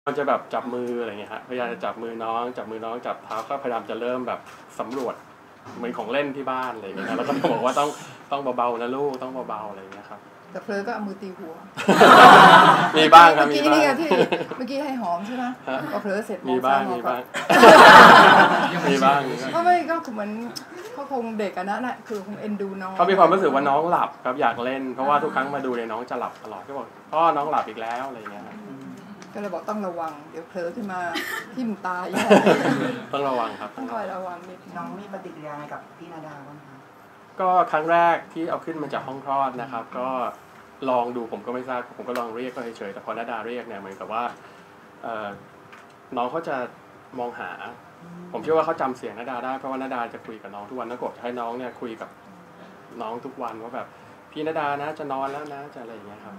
มันจะแบบจับมืออะไรเงี้ยฮะพยายามจะจับมือน้องจับเท้าก็พยายามจะเริ่มแบบสำรวจเหมือนของเล่นที่บ้านอะไรเงี้ยแล้วก็บอกว่าต้องเบาๆนะลูกต้องเบาๆอะไรเงี้ยครับแต่เพลอก็เอามือตีหัวมีบ้างครับมีบ้างที่เมื่อกี้ให้หอมใช่ไหมพอเพลอเสร็จมีบ้างมีบ้างก็ไม่ก็เหมือนเขาคงเด็กกันนะคือคงเอ็นดูน้องเขามีความรู้สึกว่าน้องหลับครับอยากเล่นเพราะว่าทุกครั้งมาดูเนี่ยน้องจะหลับตลอดก็บอกพ่อน้องหลับอีกแล้วอะไรเงี้ยก็เลยบอกต้องระวังเดี๋ยวเผลอขึ้นมาทิ่มตายต้องระวังครับต้องคอยระวังนิดน้องมีปฏิกิริยากับพี่นาดาบ้างคะก็ครั้งแรกที่เอาขึ้นมาจากห้องคลอดนะครับก็ลองดูผมก็ไม่ทราบผมก็ลองเรียกก็เฉยๆแต่พอนาดาเรียกเนี่ยเหมือนกับว่าน้องเขาจะมองหาผมเชื่อว่าเขาจำเสียงนาดาได้เพราะว่านาดาจะคุยกับน้องทุกวันนักกบจะให้น้องเนี่ยคุยกับน้องทุกวันว่าแบบพี่นาดานะจะนอนแล้วนะจะอะไรอย่างเงี้ยครับ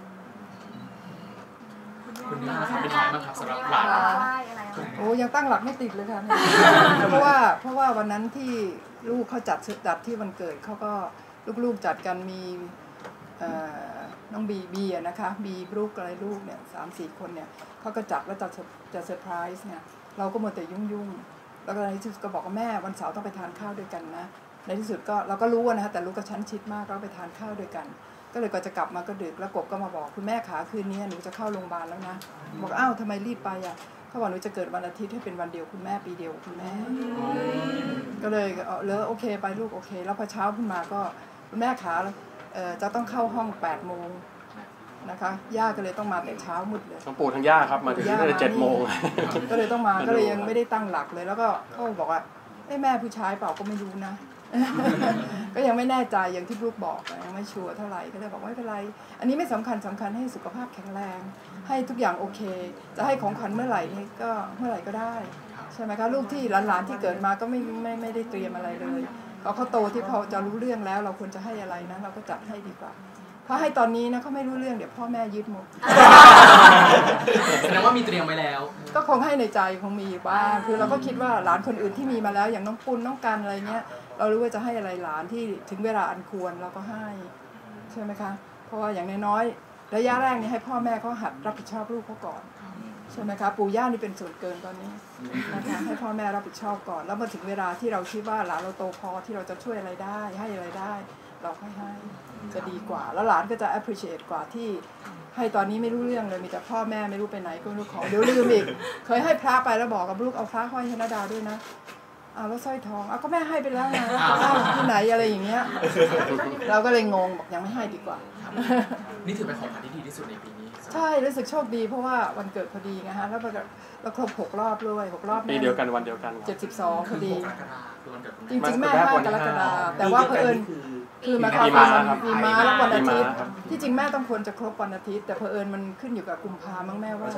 คุณน้าทำเป็นยังไงบ้างครับสำหรับหลานโอ้ยังตั้งหลักไม่ติดเลยค่ะเพราะว่าวันนั้นที่ลูกเขาจัดที่วันเกิดเขาก็ลูกๆจัดกันมีน้องบีนะคะบีบรูกอะไรลูกเนี่ย3-4 คนเนี่ยเขาก็จัดแล้วจะเซอร์ไพรส์เนี่ยเราก็มัวแต่ยุ่งแล้วก็ในที่สุดก็บอกว่าแม่วันเสาร์ต้องไปทานข้าวด้วยกันนะในที่สุดก็เราก็รู้นะคะแต่ลูกก็ชั้นชิดมากก็ไปทานข้าวด้วยกันก็เลยก็จะกลับมาก็ดึกแล้วกบก็มาบอกคุณแม่ขาคืนนี้หนูจะเข้าโรงพยาบาลแล้วนะบอกอ้าวทำไมรีบไปอ่ะเขาบอกหนูจะเกิดวันอาทิตย์ให้เป็นวันเดียวคุณแม่ปีเดียวคุณแม่ก็เลยโอเคไปลูกโอเคแล้วพอเช้าขึ้นมาก็คุณแม่ขาจะต้องเข้าห้อง8 โมงนะคะย่าก็เลยต้องมาแต่เช้ามืดเลยทั้งปู่ทั้งย่าครับมาถึงตั้งแต่7 โมงก็เลยต้องมาก็เลยยังไม่ได้ตั้งหลักเลยแล้วก็เขาบอกว่าแม่ผู้ชายเปล่าก็ไม่รู้นะก็ยังไม่แน่ใจอย่างที่ลูกบอกยังไม่ชัวร์เท่าไหร่ก็เลยบอกว่าไม่เป็นไรอันนี้ไม่สำคัญให้สุขภาพแข็งแรงให้ทุกอย่างโอเคจะให้ของขวัญเมื่อไหร่นี่ก็เมื่อไหร่ก็ได้ใช่ไหมคะลูกที่หลานๆที่เกิดมาก็ไม่ได้เตรียมอะไรเลยเขาโตที่พอจะรู้เรื่องแล้วเราควรจะให้อะไรนะเราก็จัดให้ดีกว่าเพราะให้ตอนนี้นะเขาไม่รู้เรื่องเดี๋ยวพ่อแม่ยึดหมดแสดงว่ามีเตรียมไว้แล้วก็คงให้ในใจคงมีบ้างคือเราก็คิดว่าหลานคนอื่นที่มีมาแล้วอย่างน้องปุณน้องกันอะไรเงี้ยเรารู้ว่าจะให้อะไรหลานที่ถึงเวลาอันควรเราก็ให้ใช่ไหมคะเพราะว่าอย่างน้อยๆระยะแรกนี่ให้พ่อแม่เขาหัดรับผิดชอบลูกเขาก่อนใช่ไหมคะปู่ย่านี่เป็นส่วนเกินตอนนี้นะคะให้พ่อแม่รับผิดชอบก่อนแล้วมาถึงเวลาที่เราคิดว่าหลานเราโตพอที่เราจะช่วยอะไรได้ให้อะไรได้เราค่อยให้จะดีกว่าแล้วหลานก็จะ appreciate กว่าที่ให้ตอนนี้ไม่รู้เรื่องเลยมีแต่พ่อแม่ไม่รู้ไปไหนก็ไม่รู้ของเดี๋ยวลืมอีกเคยให้พระไปแล้วบอกกับลูกเอาพระห้อยให้นาดาด้วยนะแล้วสร้อยทองก็แม่ให้ไปแล้วนะที่ไหนอะไรอย่างเงี้ยเราก็เลยงงบอกยังไม่ให้ดีกว่านี่ถือเป็นของขวัญที่ดีที่สุดในปีนี้ใช่รู้สึกโชคดีเพราะว่าวันเกิดพอดีไงฮะแล้วเราครบ6 รอบด้วย6 รอบปีเดียวกันวันเดียวกัน 72พอดีจริงๆแม่5 กรกฎาคมแต่ว่าเผอิญคือมาคราวมีม้าแล้ววันอาทิตย์ที่จริงแม่ต้องควรจะครบวันอาทิตย์แต่เผอิญมันขึ้นอยู่กับกุมภาพันธ์แม่ว่า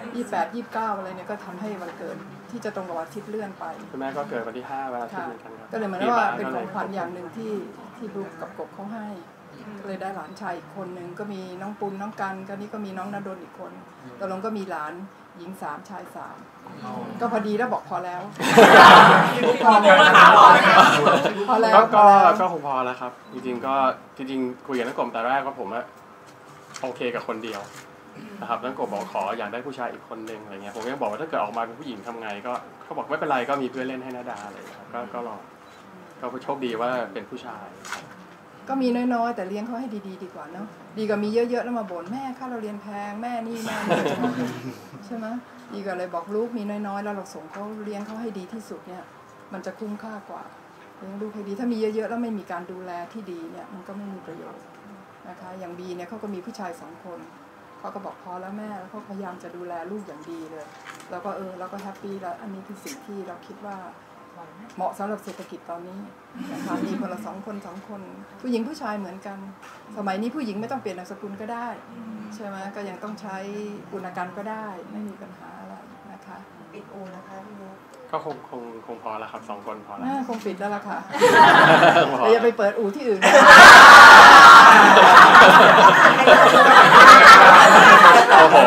28 29อะไรเนี่ยก็ทำให้วันเกิดที่จะตรงกับวันอาทิตย์เลื่อนไปคุณแม่ก็เกิดวันที่5วันอาทิตย์เหมือนกันครับก็เลยเหมือนว่าเป็นของขวัญอย่างหนึ่งที่ลูกกับกบเขาให้เลยได้หลานชายอีกคนนึงก็มีน้องปุณน้องกันก็นี่ก็มีน้องณดลอีกคนตกลงก็มีหลานหญิง3ชาย3ก็พอดีแล้วบอกพอแล้วพอแล้วก็คงพอแล้วครับจริงคุยกับนักกบแต่แรกว่าผมโอเคกับคนเดียวนะครับนักกบบอกขออยากได้ผู้ชายอีกคนนึงอะไรเงี้ยผมยังบอกว่าถ้าเกิดออกมาเป็นผู้หญิงทำไงก็เขาบอกไม่เป็นไรก็มีเพื่อนเล่นให้นาดาอะไรครับก็ลองก็โชคดีว่าเป็นผู้ชายก็มีน้อยๆแต่เลี้ยงเขาให้ดีกว่าเนาะดีกว่ามีเยอะๆแล้วมาบ่นแม่ค่าเราเรียนแพงแม่นี่ใช่ไหมดีกว่าเลยบอกลูกมีน้อยๆแล้วเราส่งเขาเลี้ยงเขาให้ดีที่สุดเนี่ยมันจะคุ้มค่ากว่าเลี้ยงลูกให้ดีถ้ามีเยอะๆแล้วไม่มีการดูแลที่ดีเนี่ยมันก็ไม่มีประโยชน์นะคะอย่างบีเนี่ยเขาก็มีผู้ชาย2 คนเขาก็บอกพอแล้วแม่แล้วเขาพยายามจะดูแลลูกอย่างดีเลยแล้วก็เราก็แฮปปี้แล้วอันนี้คือสิ่งที่เราคิดว่าเหมาะสำหรับเศรษฐกิจตอนนี้นะคะมีคนละ2 คนผู้หญิงผู้ชายเหมือนกันสมัยนี้ผู้หญิงไม่ต้องเปลี่ยนนามสกุลก็ได้ใช่ไหมก็ยังต้องใช้กุณกันก็ได้ไม่มีปัญหาอะไรนะคะปิดอูนะคะพี่นุ๊กก็คงพอแล้วครับ2 คนพอแล้วคงปิดแล้วล่ะค่ะแต่อย่าไปเปิดอู่ที่อื่นโอ้โห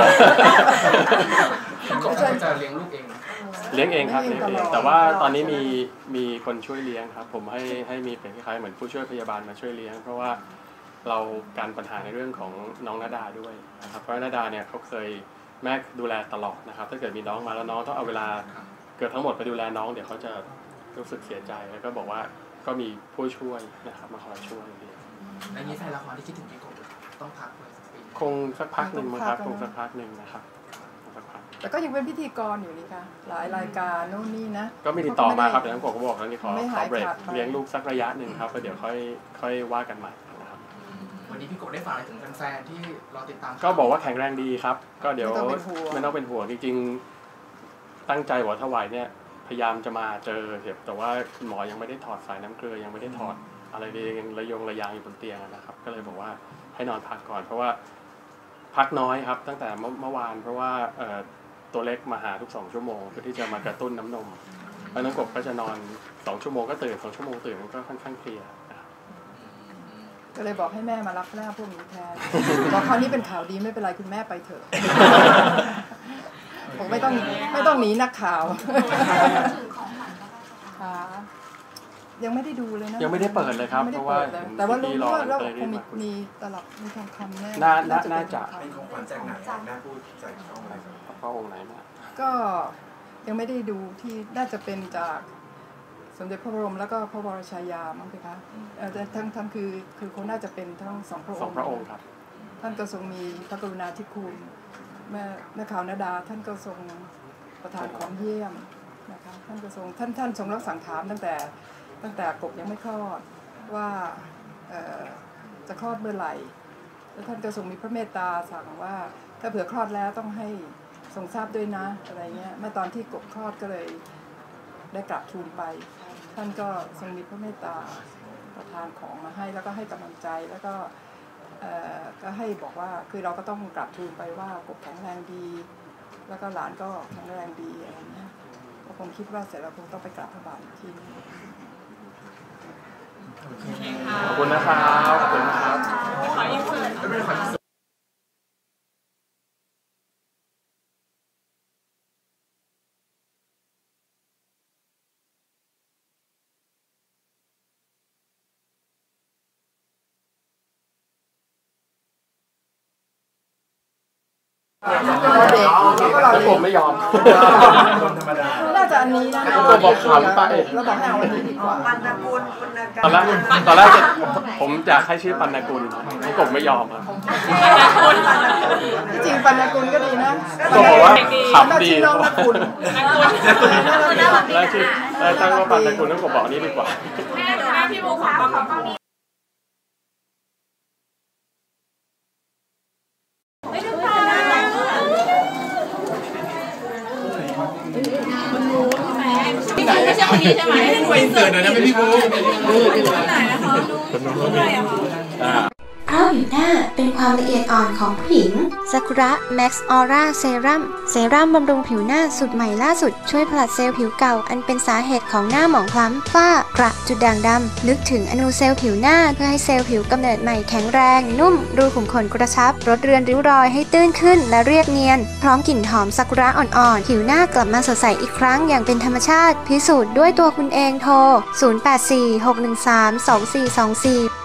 ก็จะเลี้ยงลูกเองเลี้ยงเองครับแต่ว่าตอนนี้มีคนช่วยเลี้ยงครับผมให้มีเป็นคล้ายๆเหมือนผู้ช่วยพยาบาลมาช่วยเลี้ยงเพราะว่าเราการปัญหาในเรื่องของน้องนาดาด้วยนะครับเพราะนาดาเนี่ยเขาเคยแม่ดูแลตลอดนะครับถ้าเกิดมีน้องมาแล้วน้องต้องเอาเวลาเกือบทั้งหมดไปดูแลน้องเดี๋ยวเขาจะรู้สึกเสียใจแล้วก็บอกว่าก็มีผู้ช่วยนะครับมาคอยช่วยในนี้แฟนละครที่คิดถึงพี่กบต้องพักเลยสักปีคงสักพักหนึ่งมั้งครับคงสักพักหนึ่งนะครับแต่ก็ยังเป็นพิธีกรอยู่นี่ค่ะหลายรายการโน่นนี่นะก็มีติดต่อมาครับแต่ทั้งผมก็บอกแล้วนี่ขอเบรกเลี้ยงลูกสักระยะหนึ่งครับแล้วเดี๋ยวค่อยว่ากันใหม่นะครับวันนี้พี่กบได้ฝากอะไรถึงแฟนๆที่รอติดตามก็บอกว่าแข็งแรงดีครับก็เดี๋ยวไม่ต้องเป็นห่วงจริงๆตั้งใจว่าถวายเนี่ยพยายามจะมาเจอแต่ว่าหมอยังไม่ได้ถอดสายน้ำเกลือยังไม่ได้ถอดอะไรเลยยังระยางอยู่บนเตียงนะครับก็เลยบอกว่าให้นอนพักก่อนเพราะว่าพักน้อยครับตั้งแต่เมื่อวานเพราะว่าตัวเล็กมาหาทุก2 ชั่วโมงเพื่อที่จะมากระตุ้นน้ำนมแล้วน้องกบก็จะนอน2 ชั่วโมงก็ตื่น2 ชั่วโมงตื่นมันก็ค่อนข้างเพลียก็เลยบอกให้แม่มารับหน้าพวกนี้แทนบอกคราวนี้เป็นข่าวดีไม่เป็นไรคุณแม่ไปเถอะผมไม่ต้องหนีนักข่าวยังไม่ได้ดูเลยนะยังไม่ได้เปิดเลยครับเพราะว่าแต่ว่ารู้ว่าเราคงมีตลับมีทองคำแน่น่าจะเป็นของขวัญจากไหนแม่พูดจากช่องอะไรพระองค์ไหนมาก็ยังไม่ได้ดูที่น่าจะเป็นจากสมเด็จพระบรมแล้วก็พระบรมชายามั้งคะทั้งคือคงน่าจะเป็นทั้ง2 พระองค์ครับท่านก็ทรงมีพระกรุณาธิคุณแม่ข่าวนดาท่านก็ทรงประทานของเยี่ยมนะคะท่านก็ทรงท่านทรงรับสั่งถามตั้งแต่กบยังไม่คลอดว่าจะคลอดเมื่อไหร่แล้วท่านก็ทรงมีพระเมตตาสั่งว่าถ้าเผื่อคลอดแล้วต้องให้ทรงทราบด้วยนะอะไรเงี้ยเมื่อตอนที่กบคลอดก็เลยได้กราบทูลไปท่านก็ทรงมีพระเมตตาประทานของมาให้แล้วก็ให้กำลังใจแล้วก็ให้บอกว่าคือเราก็ต้องกราบทูลไปว่ากบแข็งแรงดีแล้วก็หลานก็แข็งแรงดีอะไรเงี้ยก็คงคิดว่าเสร็จแล้วคงต้องไปกราบพระบาทอีกทีนึงขอบคุณนะครับขอบคุณนะครับขอยิ้มเปิดแล้วผมไม่ยอมคนธรรมดาน่าจะอันนี้นะเราบอกขำไปเราบอกให้เอาอันนี้ดีกว่าปันนากุลตอนแรกผมจะให้ชื่อปันนากุลให้กบไม่ยอมครับจริงปันนากุลก็ดีนะก็บอกว่าขำดีน้องนากุลแล้วชื่อตั้งว่าปันนากุลแล้วกบบอกนี่ดีกว่าแม่พี่บุ๊คขอมีไม่ใช่คนนี้ใช่ไหมไปเสิร์ฟหน่อยนะพี่บุ๊คคนไหนนะคะดูหน่อยอะค่ะเพราะผิวหน้าเป็นความละเอียดอ่อนของผู้หญิงซากุระแม็กซ์ออร่าเซรั่มบำรุงผิวหน้าสูตรใหม่ล่าสุดช่วยผลัดเซลล์ผิวเก่าอันเป็นสาเหตุของหน้าหมองคล้ำฝ้ากระจุดด่างดำนึกถึงอนูเซลล์ผิวหน้าเพื่อให้เซลล์ผิวกำเนิดใหม่แข็งแรงนุ่มรูขุมขนกระชับลดเรือนริ้วรอยให้ตื้นขึ้นและเรียบเนียนพร้อมกลิ่นหอมซากุระอ่อนๆผิวหน้ากลับมาสดใสอีกครั้งอย่างเป็นธรรมชาติพิสูจน์ด้วยตัวคุณเองโทร0846132424